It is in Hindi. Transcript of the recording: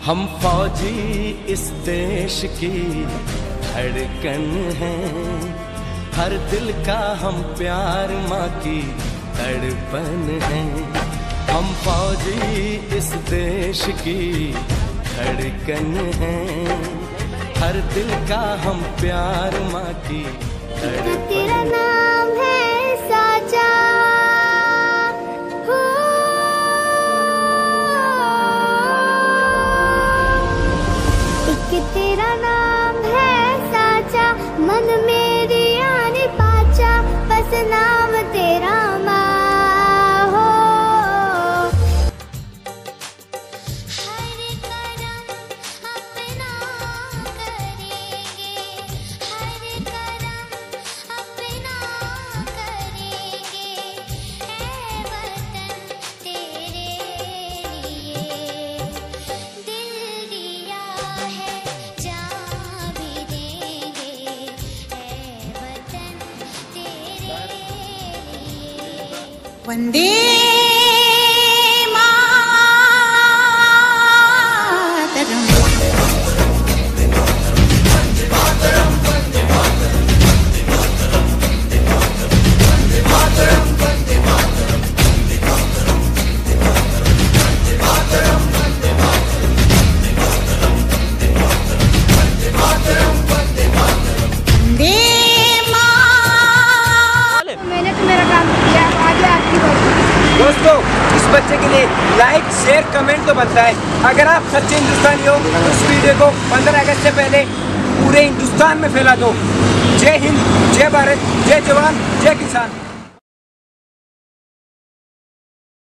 हम फौजी इस देश की धड़कन हैं, हर दिल का हम प्यार माँ की तड़पन है। हम फौजी इस देश की धड़कन हैं, हर दिल का हम प्यार माँ की तड़पन। तेरा नाम है साचा, तेरा नाम है साचा, मन मेरी आने पाचा, बस नाम तेरा माँ हो। हर करम अपना करेंगे, हर करम अपना करेंगे, ऐ वतन तेरे लिए दिल दिया है, जान भी देंगे, ऐ वतन तेरे लिए। वंदे मैंने तो मेरा काम किया, आगे आपकी बारी। दोस्तों, इस बच्चे के लिए लाइक शेयर कमेंट तो बनता है। अगर आप सच्चे हिंदुस्तानी हो तो इस वीडियो को 15 अगस्त से पहले पूरे हिंदुस्तान में फैला दो। जय हिंद, जय भारत, जय जवान, जय किसान।